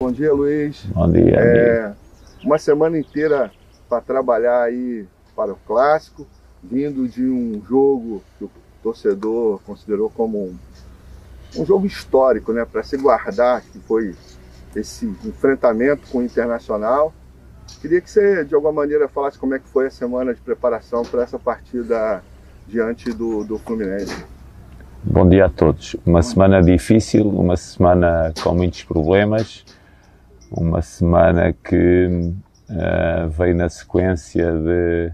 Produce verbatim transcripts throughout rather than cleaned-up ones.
Bom dia, Luiz. Bom dia, é, Uma semana inteira para trabalhar aí para o Clássico, vindo de um jogo que o torcedor considerou como um, um jogo histórico, né, para se guardar, que foi esse enfrentamento com o Internacional. Queria que você, de alguma maneira, falasse como é que foi a semana de preparação para essa partida diante do, do Fluminense. Bom dia a todos. Uma semana difícil, uma semana com muitos problemas, uma semana que uh, veio na sequência de,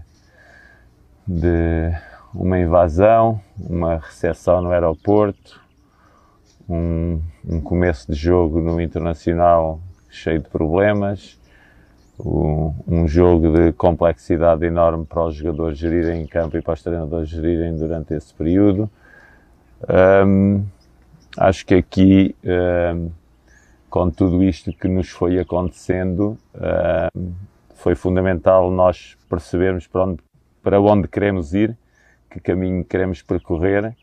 de uma invasão, uma recepção no aeroporto, um, um começo de jogo no Internacional cheio de problemas, um, um jogo de complexidade enorme para os jogadores gerirem em campo e para os treinadores gerirem durante esse período. Um, acho que aqui, um, com tudo isto que nos foi acontecendo, um, foi fundamental nós percebermos para onde, para onde queremos ir, que caminho queremos percorrer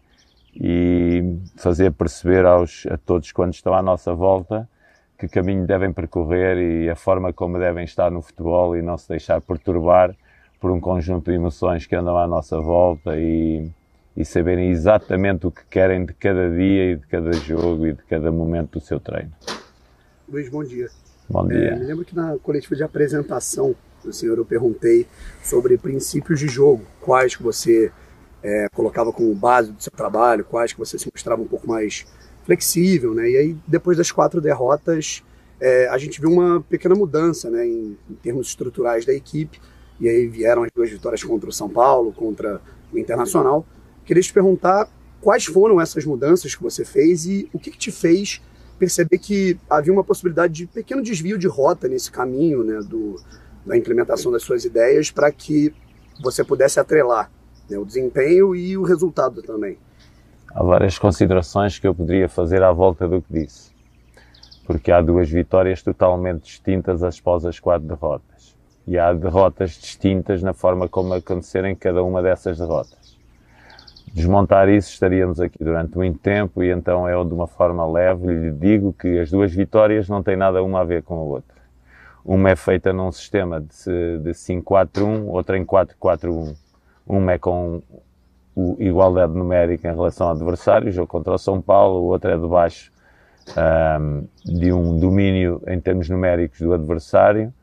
e fazer perceber aos, a todos quando estão à nossa volta que caminho devem percorrer e a forma como devem estar no futebol e não se deixar perturbar por um conjunto de emoções que andam à nossa volta e e saberem exatamente o que querem de cada dia e de cada jogo e de cada momento do seu treino. Luiz, bom dia. Bom dia. É, me lembro que na coletiva de apresentação do senhor eu perguntei sobre princípios de jogo, quais que você é, colocava como base do seu trabalho, quais que você se mostrava um pouco mais flexível, né? E aí, depois das quatro derrotas, é, a gente viu uma pequena mudança, né, em, em termos estruturais da equipe, e aí vieram as duas vitórias contra o São Paulo, contra o Internacional. Queria te perguntar quais foram essas mudanças que você fez e o que, que te fez perceber que havia uma possibilidade de pequeno desvio de rota nesse caminho, né, do, da implementação das suas ideias para que você pudesse atrelar, né, o desempenho e o resultado também. Há várias considerações que eu poderia fazer à volta do que disse, porque há duas vitórias totalmente distintas após as quatro derrotas e há derrotas distintas na forma como aconteceram cada uma dessas derrotas. Desmontar isso, estaríamos aqui durante muito tempo e então eu, de uma forma leve, lhe digo que as duas vitórias não têm nada uma a ver com a outra. Uma é feita num sistema de, de cinco quatro um, outra em quatro quatro um. Uma é com o, igualdade numérica em relação ao adversário, o jogo contra o São Paulo, o outro é de baixo um, de um domínio em termos numéricos do adversário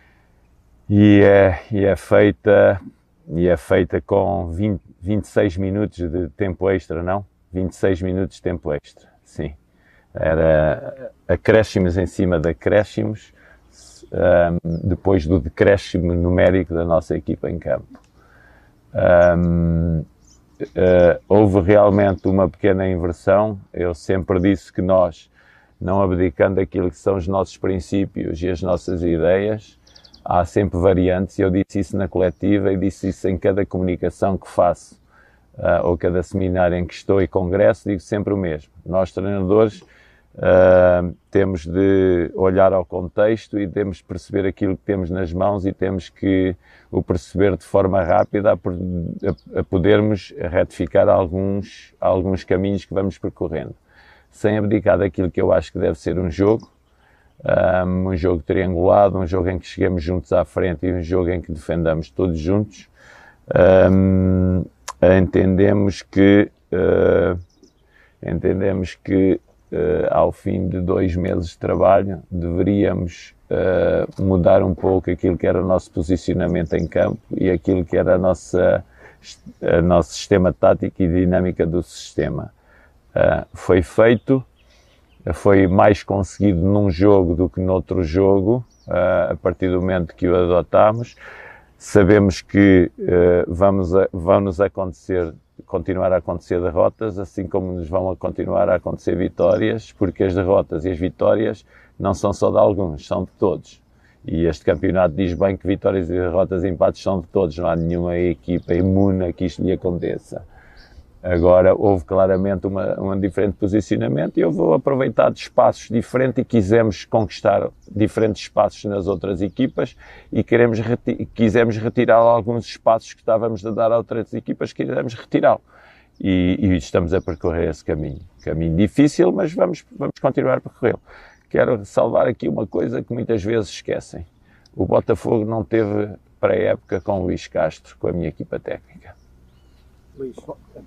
e é, e é feita... E é feita com vinte, vinte e seis minutos de tempo extra, não? vinte e seis minutos de tempo extra, sim. Era acréscimos em cima de acréscimos, um, depois do decréscimo numérico da nossa equipa em campo. Um, uh, houve realmente uma pequena inversão. Eu sempre disse que nós, não abdicando daquilo que são os nossos princípios e as nossas ideias, há sempre variantes, e eu disse isso na coletiva e disse isso em cada comunicação que faço, uh, ou cada seminário em que estou e congresso, digo sempre o mesmo. Nós, treinadores, uh, temos de olhar ao contexto e temos de perceber aquilo que temos nas mãos e temos que o perceber de forma rápida a, a, a podermos retificar alguns, alguns caminhos que vamos percorrendo. Sem abdicar daquilo que eu acho que deve ser um jogo, Um, um jogo triangulado, um jogo em que chegamos juntos à frente e um jogo em que defendamos todos juntos. Um, entendemos que uh, entendemos que uh, ao fim de dois meses de trabalho deveríamos uh, mudar um pouco aquilo que era o nosso posicionamento em campo e aquilo que era a nossa, a nosso sistema tático e dinâmica do sistema. Uh, foi feito. Foi mais conseguido num jogo do que noutro jogo, uh, a partir do momento que o adotámos. Sabemos que uh, vamos a, vão-nos acontecer, continuar a acontecer derrotas, assim como nos vão a continuar a acontecer vitórias, porque as derrotas e as vitórias não são só de alguns, são de todos. E este campeonato diz bem que vitórias e derrotas e empates são de todos, não há nenhuma equipa imune a que isto lhe aconteça. Agora, houve claramente uma, um diferente posicionamento e eu vou aproveitar de espaços diferentes e quisemos conquistar diferentes espaços nas outras equipas e queremos reti- quisemos retirar alguns espaços que estávamos a dar a outras equipas, quisemos retirá-lo. E, e estamos a percorrer esse caminho. Caminho difícil, mas vamos, vamos continuar a percorrê-lo. quero salvar aqui uma coisa que muitas vezes esquecem. O Botafogo não teve pré-época com o Luís Castro, com a minha equipa técnica. Luís,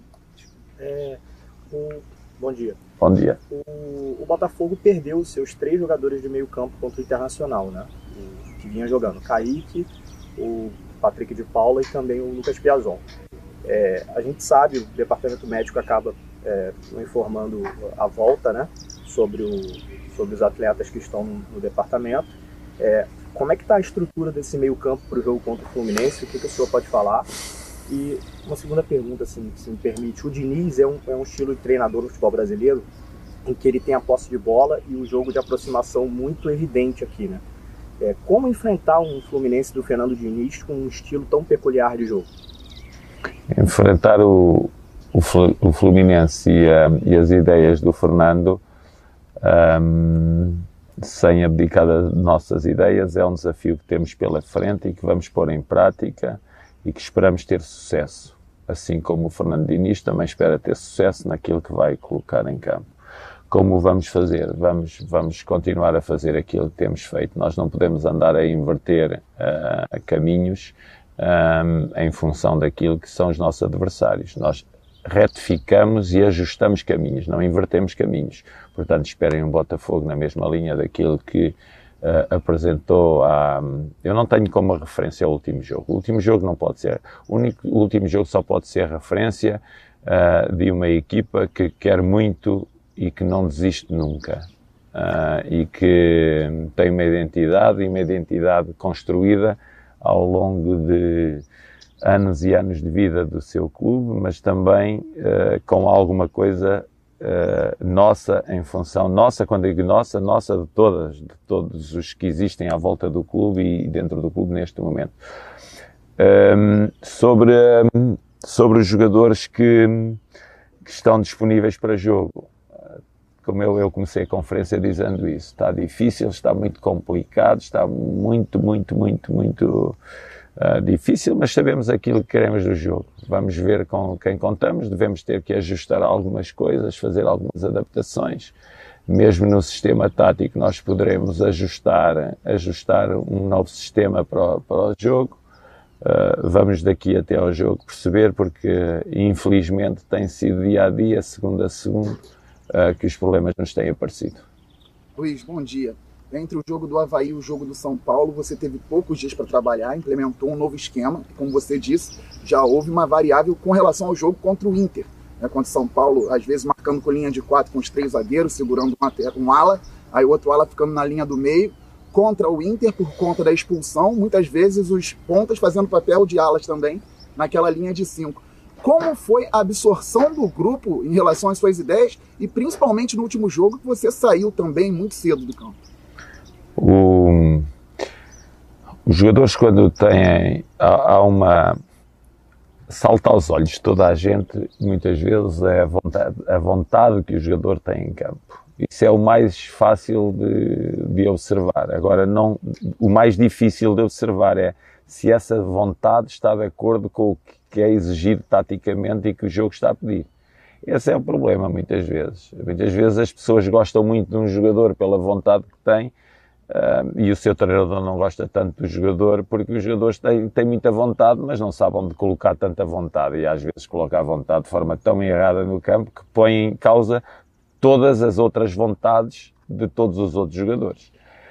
é, o, bom dia. Bom dia. O, o Botafogo perdeu os seus três jogadores de meio campo contra o Internacional, né? O, que vinha jogando, Kaique, o Patrick de Paula e também o Lucas Piazon. É, a gente sabe, o departamento médico acaba é, informando a volta, né? Sobre, o, sobre os atletas que estão no, no departamento. É, como é que está a estrutura desse meio campo para o jogo contra o Fluminense? O que, que o senhor pode falar? E uma segunda pergunta, assim, se me permite. O Diniz é um, é um estilo de treinador no futebol brasileiro em que ele tem a posse de bola e o jogo de aproximação muito evidente aqui, né? É, como enfrentar um Fluminense do Fernando Diniz com um estilo tão peculiar de jogo? Enfrentar o, o Fluminense e, a, e as ideias do Fernando um, sem abdicar das nossas ideias é um desafio que temos pela frente e que vamos pôr em prática e que esperamos ter sucesso, assim como o Fernando Diniz também espera ter sucesso naquilo que vai colocar em campo. Como vamos fazer? Vamos, vamos continuar a fazer aquilo que temos feito. Nós não podemos andar a inverter uh, caminhos um, em função daquilo que são os nossos adversários. Nós retificamos e ajustamos caminhos, não invertemos caminhos. Portanto, esperem um Botafogo na mesma linha daquilo que uh, apresentou a... Eu não tenho como referência o último jogo. O último jogo não pode ser... O, único, o último jogo só pode ser referência uh, de uma equipa que quer muito e que não desiste nunca. Uh, e que tem uma identidade, e uma identidade construída ao longo de anos e anos de vida do seu clube, mas também uh, com alguma coisa uh, nossa, em função nossa, quando digo nossa, nossa de todas, de todos os que existem à volta do clube e dentro do clube neste momento. Um, sobre, um, sobre os jogadores que, que estão disponíveis para jogo, como eu, eu comecei a conferência dizendo isso, está difícil, está muito complicado, está muito, muito, muito, muito uh, difícil, mas sabemos aquilo que queremos do jogo. Vamos ver com quem contamos, devemos ter que ajustar algumas coisas, fazer algumas adaptações. Mesmo no sistema tático nós poderemos ajustar, ajustar um novo sistema para o, para o jogo. Uh, vamos daqui até ao jogo perceber, porque infelizmente tem sido dia a dia, segundo a segundo, Uh, que os problemas nos têm aparecido. Luís, bom dia. Entre o jogo do Avaí e o jogo do São Paulo, você teve poucos dias para trabalhar, implementou um novo esquema, e como você disse, já houve uma variável com relação ao jogo contra o Inter, né, contra o São Paulo, às vezes marcando com linha de quatro com os três zagueiros, segurando uma, um ala, aí o outro ala ficando na linha do meio. Contra o Inter, por conta da expulsão, muitas vezes os pontas fazendo papel de alas também, naquela linha de cinco. Como foi a absorção do grupo em relação às suas ideias e principalmente no último jogo que você saiu também muito cedo do campo? O... Os jogadores, quando têm... Há, há uma... Salta aos olhos de toda a gente, muitas vezes, é a vontade, a vontade que o jogador tem em campo. Isso é o mais fácil de, de observar. Agora, não, o mais difícil de observar é se essa vontade está de acordo com o que é exigido taticamente e que o jogo está a pedir. Esse é o problema, muitas vezes. Muitas vezes as pessoas gostam muito de um jogador pela vontade que tem uh, e o seu treinador não gosta tanto do jogador porque os jogadores têm, têm muita vontade, mas não sabem onde colocar tanta vontade e às vezes coloca a vontade de forma tão errada no campo que põe em causa todas as outras vontades de todos os outros jogadores.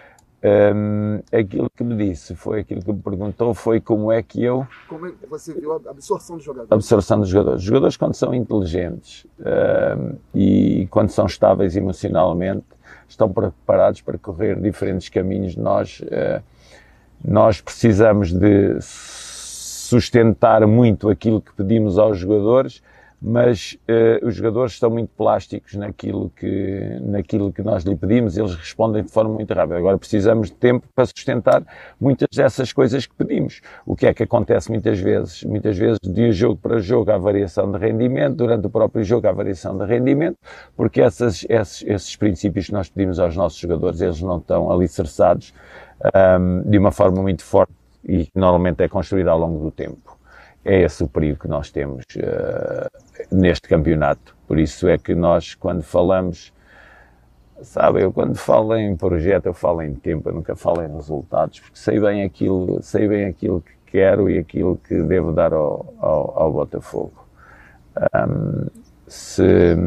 Um, aquilo que me disse, foi aquilo que me perguntou, foi como é que eu... Como você viu a absorção dos jogadores? Absorção dos jogadores. Os jogadores, quando são inteligentes um, e quando são estáveis emocionalmente, estão preparados para correr diferentes caminhos. Nós, uh, nós precisamos de sustentar muito aquilo que pedimos aos jogadores, mas uh, os jogadores estão muito plásticos naquilo que, naquilo que nós lhe pedimos, eles respondem de forma muito rápida. Agora precisamos de tempo para sustentar muitas dessas coisas que pedimos. O que é que acontece muitas vezes? Muitas vezes, de jogo para jogo, há variação de rendimento, durante o próprio jogo há variação de rendimento, porque essas, esses, esses princípios que nós pedimos aos nossos jogadores, eles não estão alicerçados um, de uma forma muito forte e que normalmente é construída ao longo do tempo. É esse o perigo que nós temos uh, neste campeonato. Por isso é que nós, quando falamos Sabe, eu quando falo em projeto, eu falo em tempo, eu nunca falo em resultados, porque sei bem aquilo, sei bem aquilo que quero e aquilo que devo dar ao, ao, ao Botafogo. Um, se,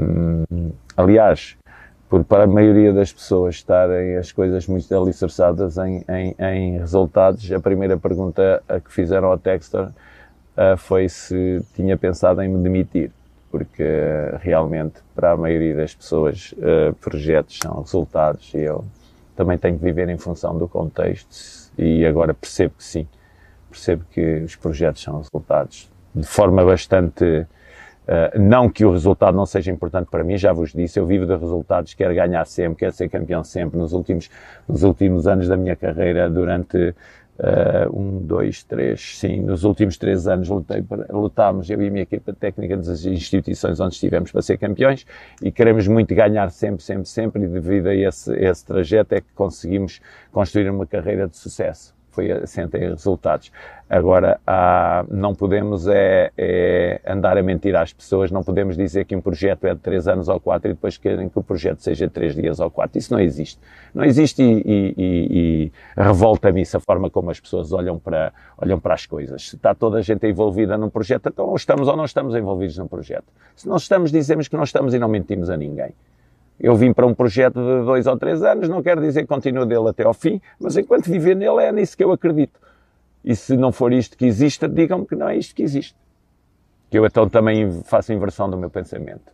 aliás, por para a maioria das pessoas estarem as coisas muito alicerçadas em, em, em resultados, a primeira pergunta a que fizeram ao Textor uh, foi se tinha pensado em me demitir. Porque uh, realmente, para a maioria das pessoas, uh, projetos são resultados e eu também tenho que viver em função do contexto e agora percebo que sim, percebo que os projetos são resultados de forma bastante... Uh, não que o resultado não seja importante para mim, já vos disse, eu vivo de resultados, quero ganhar sempre, quero ser campeão sempre. Nos últimos, nos últimos anos da minha carreira, durante... Uh, um, dois, três, sim, nos últimos três anos lutei para, lutámos, eu e a minha equipa técnica das instituições onde estivemos para ser campeões e queremos muito ganhar sempre, sempre, sempre e devido a esse, esse trajeto é que conseguimos construir uma carreira de sucesso. Foi assente em resultados. Agora, há, não podemos é, é andar a mentir às pessoas, não podemos dizer que um projeto é de três anos ou quatro e depois querem que o projeto seja de três dias ou quatro. Isso não existe. Não existe e, e, e, e revolta-me isso a forma como as pessoas olham para, olham para as coisas. Se está toda a gente envolvida num projeto, então ou estamos ou não estamos envolvidos num projeto. Se não estamos, dizemos que não estamos e não mentimos a ninguém. Eu vim para um projeto de dois ou três anos, não quero dizer que continuo dele até ao fim, mas enquanto viver nele é nisso que eu acredito. E se não for isto que existe, digam-me que não é isto que existe. Que eu então também faço inversão do meu pensamento.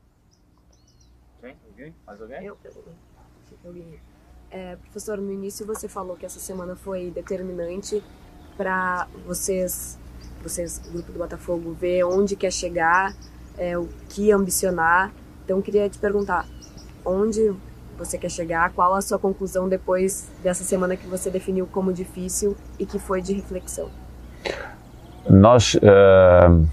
Quem? Alguém? Mais alguém? Eu, eu, eu, é, professor, no início você falou que essa semana foi determinante para vocês, vocês, o grupo do Botafogo, ver onde quer chegar, é, o que ambicionar. Então, eu queria te perguntar, onde você quer chegar, qual a sua conclusão depois dessa semana que você definiu como difícil e que foi de reflexão? Nós, uh,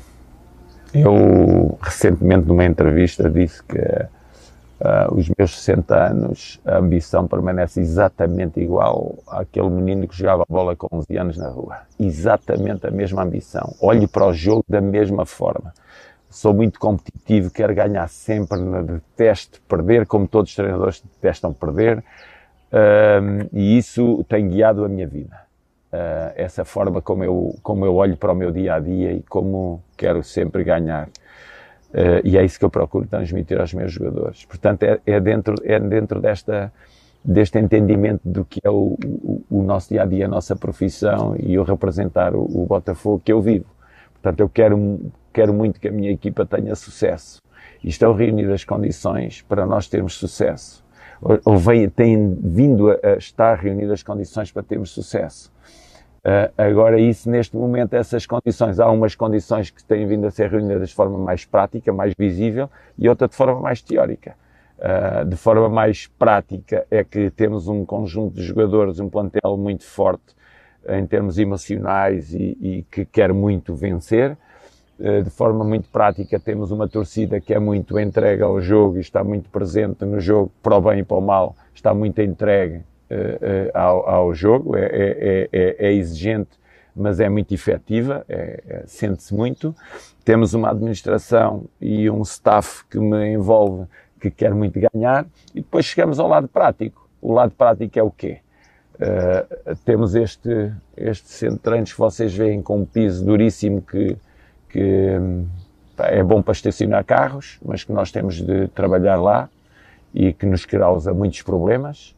eu recentemente numa entrevista disse que uh, os meus sessenta anos, a ambição permanece exatamente igual àquele menino que jogava bola com onze anos na rua. Exatamente a mesma ambição. Olho para o jogo da mesma forma. Sou muito competitivo, quero ganhar sempre, detesto perder, como todos os treinadores detestam perder, uh, e isso tem guiado a minha vida. Uh, essa forma como eu, como eu olho para o meu dia-a-dia e como quero sempre ganhar. Uh, e é isso que eu procuro transmitir aos meus jogadores. Portanto, é, é dentro, é dentro desta, deste entendimento do que é o, o, o nosso dia-a-dia, a nossa profissão e o representar o, o Botafogo que eu vivo. Portanto, eu quero, quero muito que a minha equipa tenha sucesso. E estão reunidas as condições para nós termos sucesso. Ou, ou vem, têm vindo a, a estar reunidas as condições para termos sucesso. Uh, agora, isso, neste momento, essas condições, há umas condições que têm vindo a ser reunidas de forma mais prática, mais visível, e outra de forma mais teórica. Uh, de forma mais prática é que temos um conjunto de jogadores, um plantel muito forte, em termos emocionais e, e que quer muito vencer. De forma muito prática temos uma torcida que é muito entregue ao jogo e está muito presente no jogo, para o bem e para o mal, está muito entregue uh, uh, ao, ao jogo, é, é, é, é exigente, mas é muito efetiva, é, é, sente-se muito. Temos uma administração e um staff que me envolve, que quer muito ganhar, e depois chegamos ao lado prático. O lado prático é o quê? Uh, temos este, este centro de treinos que vocês veem com um piso duríssimo que, que pá, é bom para estacionar carros, mas que nós temos de trabalhar lá e que nos causa muitos problemas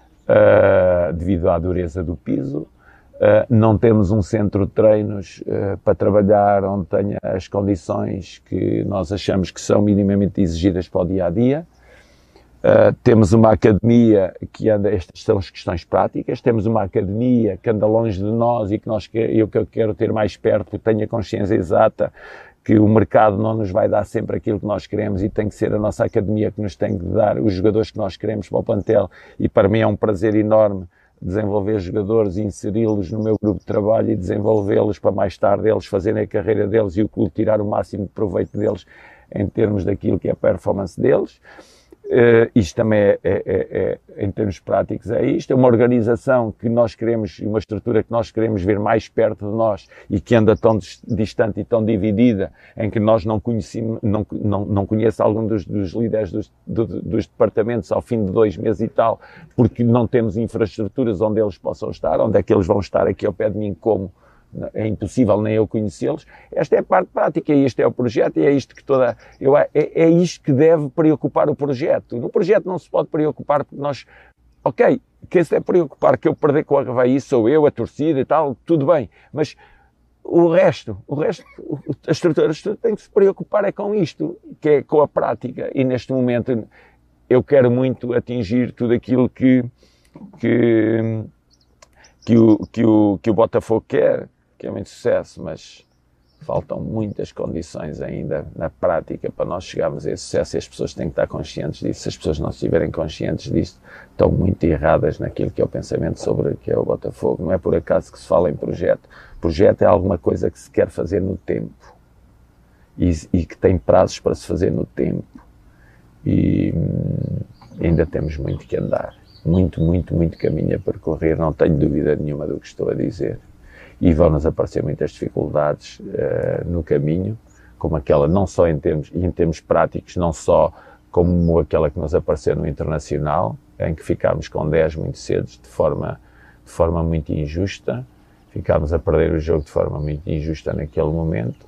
uh, devido à dureza do piso. Uh, não temos um centro de treinos uh, para trabalhar onde tenha as condições que nós achamos que são minimamente exigidas para o dia-a-dia. Uh, temos uma academia que anda, estas são as questões práticas, temos uma academia que anda longe de nós e que nós, eu que eu quero ter mais perto, que tenha consciência exata que o mercado não nos vai dar sempre aquilo que nós queremos e tem que ser a nossa academia que nos tem que dar os jogadores que nós queremos para o plantel, e para mim é um prazer enorme desenvolver jogadores e inseri-los no meu grupo de trabalho e desenvolvê-los para mais tarde eles fazerem a carreira deles e o clube tirar o máximo de proveito deles em termos daquilo que é a performance deles. Uh, isto também é, é, é, é, em termos práticos, é isto, é uma organização que nós queremos, uma estrutura que nós queremos ver mais perto de nós e que anda tão distante e tão dividida, em que nós não conhecemos, não, não, não conhece algum dos, dos líderes dos, do, dos departamentos ao fim de dois meses e tal, porque não temos infraestruturas onde eles possam estar, onde é que eles vão estar aqui ao pé de mim, como é impossível nem eu conhecê-los. Esta é a parte prática, e este é o projeto, e é isto que toda, eu, é, é isto que deve preocupar o projeto. No projeto não se pode preocupar porque nós, ok, quem se deve preocupar que eu perder com o Avaí sou eu, a torcida e tal, tudo bem, mas o resto, o resto, a estrutura, a estrutura tem que se preocupar é com isto, que é com a prática, e neste momento eu quero muito atingir tudo aquilo que, que, que, o, que, o, que o Botafogo quer, que é muito sucesso, mas faltam muitas condições ainda na prática para nós chegarmos a esse sucesso, e as pessoas têm que estar conscientes disso. Se as pessoas não estiverem conscientes disso, estão muito erradas naquilo que é o pensamento sobre o que é o Botafogo. Não é por acaso que se fala em projeto. Projeto é alguma coisa que se quer fazer no tempo e, e que tem prazos para se fazer no tempo, e hum, ainda temos muito que andar, muito, muito, muito caminho a percorrer, não tenho dúvida nenhuma do que estou a dizer. E vão-nos aparecer muitas dificuldades uh, no caminho, como aquela, não só em termos, em termos práticos, não só como aquela que nos apareceu no Internacional, em que ficámos com dez muito cedo, de forma, de forma muito injusta, ficámos a perder o jogo de forma muito injusta naquele momento,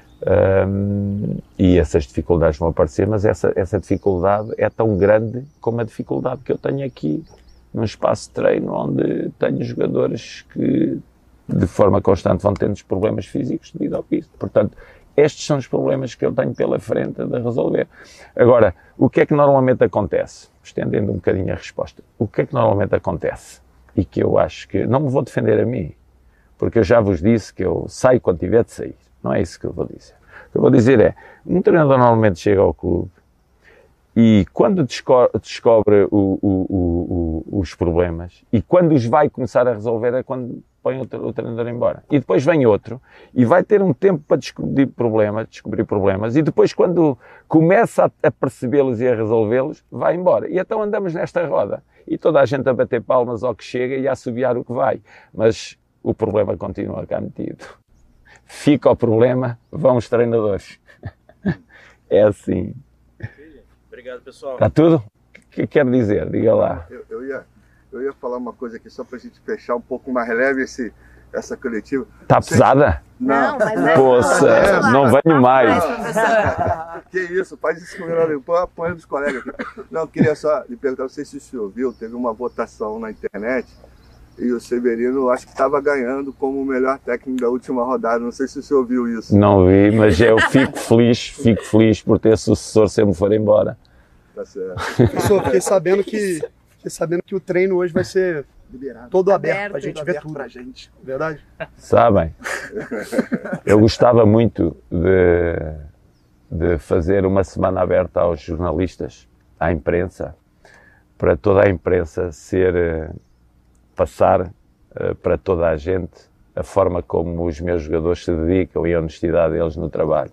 um, e essas dificuldades vão aparecer, mas essa, essa dificuldade é tão grande como a dificuldade que eu tenho aqui, num espaço de treino, onde tenho jogadores que de forma constante vão tendo problemas físicos devido ao piso. Portanto, estes são os problemas que eu tenho pela frente de resolver. Agora, o que é que normalmente acontece? Estendendo um bocadinho a resposta. O que é que normalmente acontece? E que eu acho que... Não me vou defender a mim, porque eu já vos disse que eu saio quando tiver de sair. Não é isso que eu vou dizer. O que eu vou dizer é, um treinador normalmente chega ao clube e quando desco descobre o, o, o, o, os problemas, e quando os vai começar a resolver, é quando põe o, o treinador embora. E depois vem outro, e vai ter um tempo para descobrir problemas, descobrir problemas, e depois quando começa a, a percebê-los e a resolvê-los, vai embora. E então andamos nesta roda. E toda a gente a bater palmas ao que chega e a assobiar o que vai. Mas o problema continua cá metido. Fica o problema, vão os treinadores. É assim. Obrigado, pessoal. Está tudo? O que quer dizer? Diga lá. Eu, eu, ia, eu ia falar uma coisa aqui só para a gente fechar um pouco mais leve esse, essa coletiva. Está pesada? Não, mas é. Poxa, não venho mais. Que isso, faz isso comigo, não apanha dos colegas aqui. Não, queria só lhe perguntar, não sei se o senhor viu, teve uma votação na internet e o Severino acho que estava ganhando como o melhor técnico da última rodada. Não sei se o senhor viu isso. Não vi, mas eu fico feliz, fico feliz por ter sucessor se eu me for embora. Tá certo. Professor, fiquei sabendo que, fiquei sabendo que o treino hoje vai ser Liberado. todo aberto, Aberto, pra gente Tudo ver aberto tudo. pra gente. Verdade? Sabem? Eu gostava muito de, de fazer uma semana aberta aos jornalistas, à imprensa, para toda a imprensa ser, passar uh, para toda a gente a forma como os meus jogadores se dedicam e a honestidade deles no trabalho.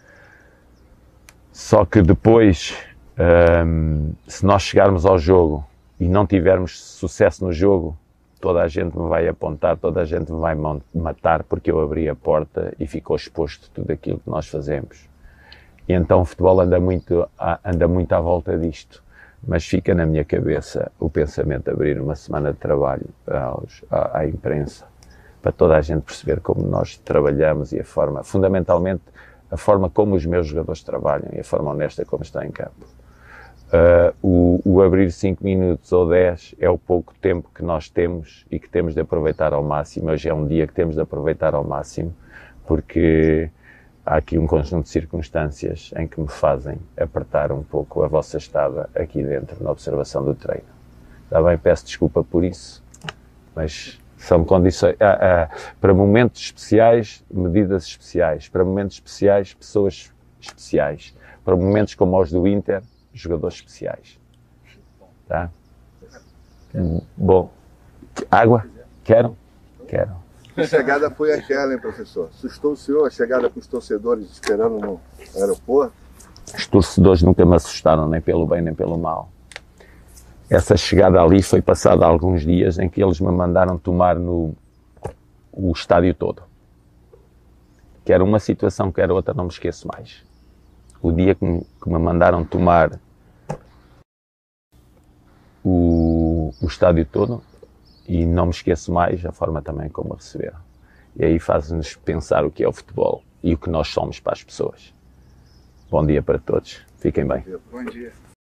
Só que depois, um, se nós chegarmos ao jogo e não tivermos sucesso no jogo, toda a gente me vai apontar, toda a gente me vai matar porque eu abri a porta e ficou exposto tudo aquilo que nós fazemos. E então o futebol anda muito, anda muito à volta disto. Mas fica na minha cabeça o pensamento de abrir uma semana de trabalho aos, à, à imprensa, para toda a gente perceber como nós trabalhamos e a forma, fundamentalmente, a forma como os meus jogadores trabalham e a forma honesta como está em campo. Uh, o, o abrir cinco minutos ou dez é o pouco tempo que nós temos e que temos de aproveitar ao máximo. Hoje é um dia que temos de aproveitar ao máximo, porque há aqui um conjunto de circunstâncias em que me fazem apertar um pouco a vossa estada aqui dentro na observação do treino. Está bem, peço desculpa por isso, mas são condições, ah, ah, para momentos especiais, medidas especiais, para momentos especiais, pessoas especiais, para momentos como os do Inter, jogadores especiais. Tá? Bom, água? Quero? Quero. A chegada foi aquela, hein, professor? Assustou o senhor a chegada com os torcedores esperando no aeroporto? Os torcedores nunca me assustaram, nem pelo bem nem pelo mal. essa chegada ali foi passada há alguns dias em que eles me mandaram tomar no o estádio todo. Quer uma situação, quer outra, não me esqueço mais. O dia que me, que me mandaram tomar o, o estádio todo, e não me esqueço mais a forma também como a receberam. E aí faz-nos pensar o que é o futebol e o que nós somos para as pessoas. Bom dia para todos. Fiquem bem. Bom dia.